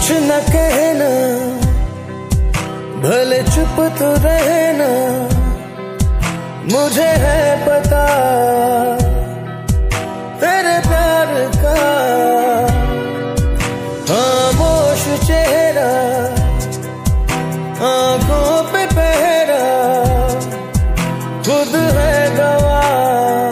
कुछ न कहना, भले चुप तो रहना, मुझे है पता तेरे प्यार का। खामोश चेहरा, आंखों पे पहरा, खुद है गवाह